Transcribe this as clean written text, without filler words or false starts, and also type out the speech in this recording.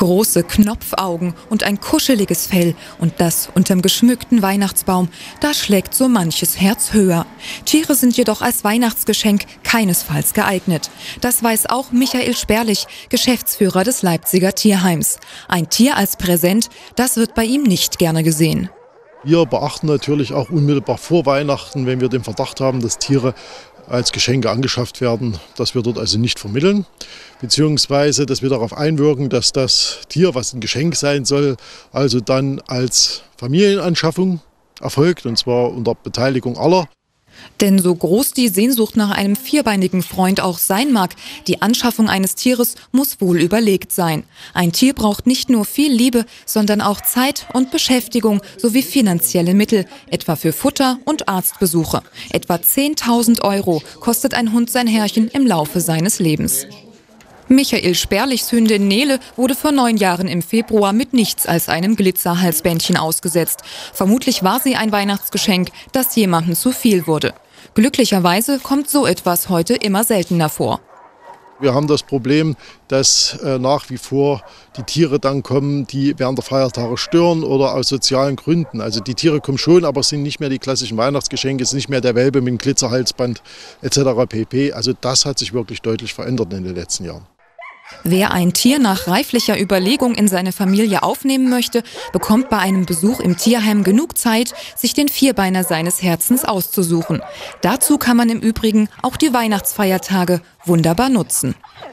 Große Knopfaugen und ein kuscheliges Fell und das unterm geschmückten Weihnachtsbaum, da schlägt so manches Herz höher. Tiere sind jedoch als Weihnachtsgeschenk keinesfalls geeignet. Das weiß auch Michael Sperlich, Geschäftsführer des Leipziger Tierheims. Ein Tier als Präsent, das wird bei ihm nicht gerne gesehen. Wir beachten natürlich auch unmittelbar vor Weihnachten, wenn wir den Verdacht haben, dass Tiere als Geschenke angeschafft werden, dass wir dort also nicht vermitteln, beziehungsweise dass wir darauf einwirken, dass das Tier, was ein Geschenk sein soll, also dann als Familienanschaffung erfolgt, und zwar unter Beteiligung aller. Denn so groß die Sehnsucht nach einem vierbeinigen Freund auch sein mag, die Anschaffung eines Tieres muss wohl überlegt sein. Ein Tier braucht nicht nur viel Liebe, sondern auch Zeit und Beschäftigung sowie finanzielle Mittel, etwa für Futter und Arztbesuche. Etwa 10.000 € kostet ein Hund sein Herrchen im Laufe seines Lebens. Michael Sperlichs Hündin Nele wurde vor 9 Jahren im Februar mit nichts als einem Glitzerhalsbändchen ausgesetzt. Vermutlich war sie ein Weihnachtsgeschenk, das jemandem zu viel wurde. Glücklicherweise kommt so etwas heute immer seltener vor. Wir haben das Problem, dass nach wie vor die Tiere dann kommen, die während der Feiertage stören oder aus sozialen Gründen. Also die Tiere kommen schon, aber es sind nicht mehr die klassischen Weihnachtsgeschenke, es ist nicht mehr der Welpe mit dem Glitzerhalsband etc. pp. Also das hat sich wirklich deutlich verändert in den letzten Jahren. Wer ein Tier nach reiflicher Überlegung in seine Familie aufnehmen möchte, bekommt bei einem Besuch im Tierheim genug Zeit, sich den Vierbeiner seines Herzens auszusuchen. Dazu kann man im Übrigen auch die Weihnachtsfeiertage wunderbar nutzen.